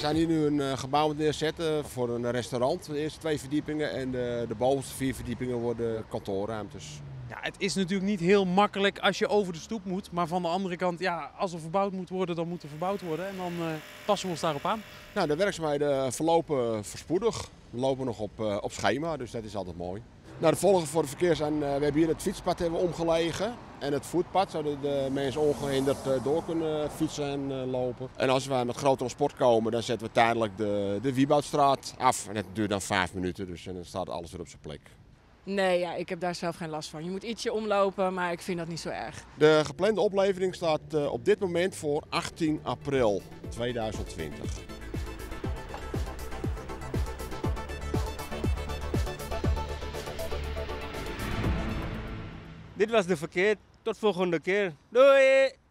zijn hier nu een gebouw aan het neerzetten voor een restaurant. De eerste 2 verdiepingen en de bovenste 4 verdiepingen worden kantoorruimtes. Ja, het is natuurlijk niet heel makkelijk als je over de stoep moet. Maar van de andere kant, ja, als er verbouwd moet worden, dan moet er verbouwd worden. En dan passen we ons daarop aan. Nou, de werkzaamheden verlopen voorspoedig. We lopen nog op schema, dus dat is altijd mooi. Nou, de volgende voor het verkeer zijn, we hebben hier het fietspad hebben we omgelegen. En het voetpad, zodat de mensen ongehinderd door kunnen fietsen en lopen. En als we met groot transport komen, dan zetten we tijdelijk de Wieboudstraat af. En dat duurt dan 5 minuten, dus en dan staat alles weer op zijn plek. Nee, ja, ik heb daar zelf geen last van. Je moet ietsje omlopen, maar ik vind dat niet zo erg. De geplande oplevering staat op dit moment voor 18 april 2020. Dit was de verkeer. Tot volgende keer. Doei!